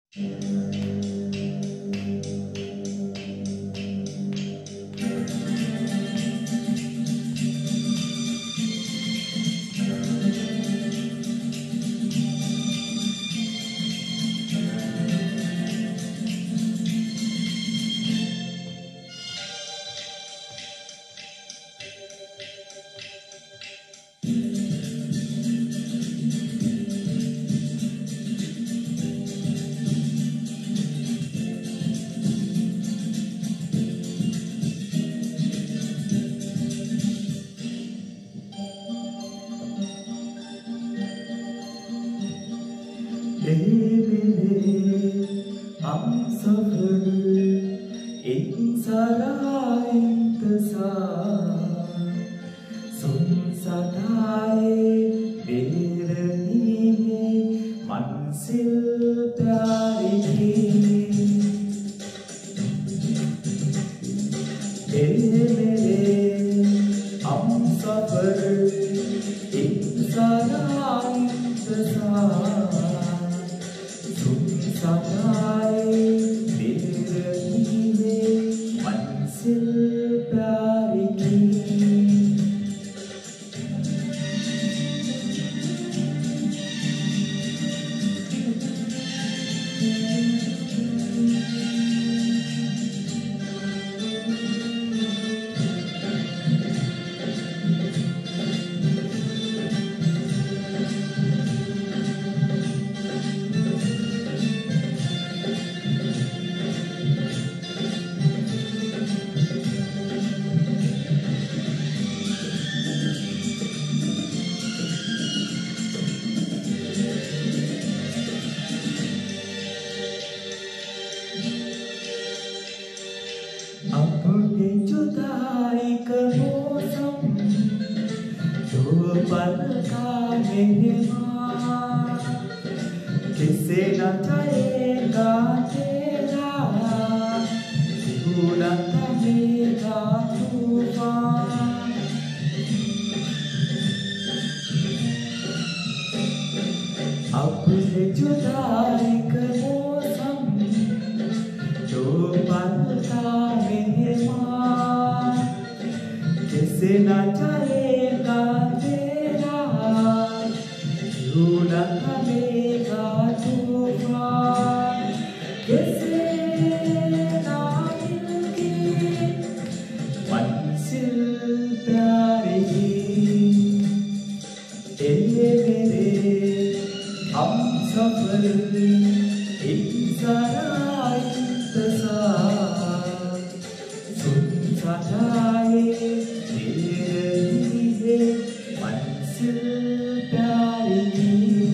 मेरे हम सफर इन सारा इंतजार सुन सदाए बेरही में मंजिल प्यारी की मेरे हम सफर इन सारा इंतजार सदाए बेरही में मंजिल प्यारी की अपने जुदाई का मौसम दो पल का मेहमान किसे न जाएगा तेरा भूला थमेगा तूफान अपने जुदाई का मौसम दो पल का मेहमान किसे न जाएगा तेरा झूला थमेगा तूफान किसे ना मिलगी मंजिल प्यारी मेरे हम सफर इंतजार सुन सदाए बेरही में मंजिल प्यारी की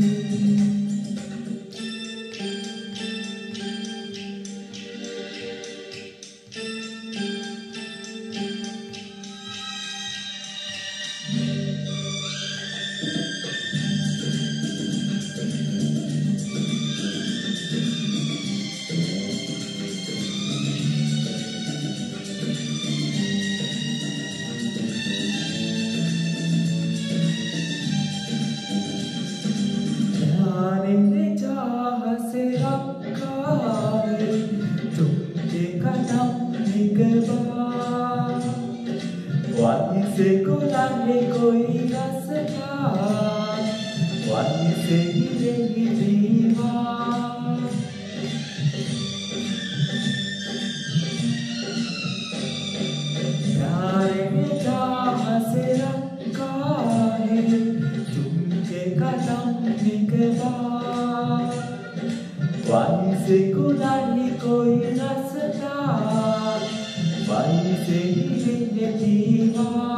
से रखा है तुमके कदम निगहबान वहीं से खुला है कोई रास्ता वहीं से गिरेगी दीवार प्यारे ने चाह से रखा है तुमके कदम निगहबान वहीं से खुला ही कोई रास्ता वहीं से ही दीवार